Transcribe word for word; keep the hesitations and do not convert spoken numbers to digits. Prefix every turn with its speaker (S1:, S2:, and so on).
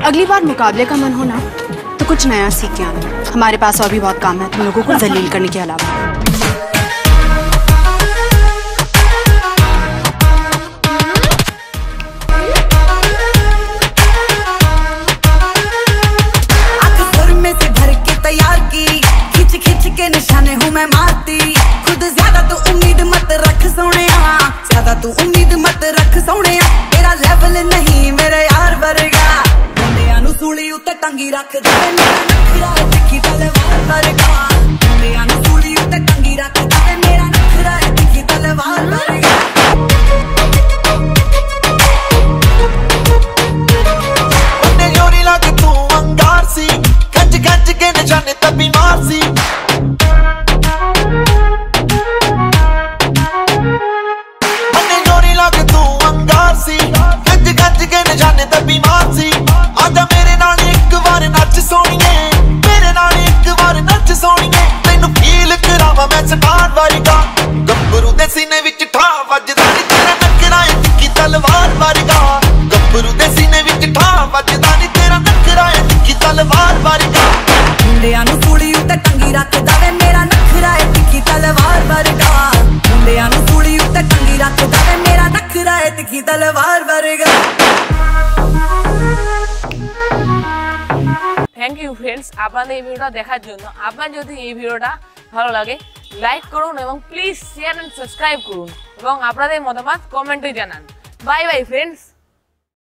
S1: अगली बार मुकाबले का मन हो ना तो कुछ नया सीख के आना। हमारे पास और भी बहुत काम है तुम लोगों को जलील करने के अलावा।
S2: निशाने हूँ मैं मारती खुद ज्यादा तू उम्मीद मत रख सोने ज्यादा तू उम्मीद मत रख सोने तेरा लेवल नहीं मेरे यार वर्गा मुंडिया नू सूली उत्ते टंगी रख दे मेरा नखरा है तिखी तलवार वर्गा मुंडिया नू सूली उत्ते टंगी रख दे मेरा नखरा है तिखी तलवार वर्गा उन्ने जोरी लग तू अंगार सी खच खच के निशाने तभी मार सी सीने विच ठा वजदा नी तेरा नखरा है तिखी तलवार वर्गा गब्बरू दे सीने विच ठा वजदा नी तेरा नखरा है तिखी तलवार वर्गा मुंडिया नू सूली उत्ते टंगी रख दवे मेरा नखरा है तिखी तलवार वर्गा मुंडिया नू सूली उत्ते टंगी रख दवे मेरा नखरा है तिखी तलवार वर्गा।
S3: थैंक यू फ्रेंड्स আপনাদের এই ভিডিওটা দেখার জন্য। আপনার যদি এই ভিডিওটা ভালো লাগে লাইক করুন এবং প্লিজ শেয়ার এন্ড সাবস্ক্রাইব করুন এবং আপনাদের মতামত কমেন্টে জানান। Bye bye friends.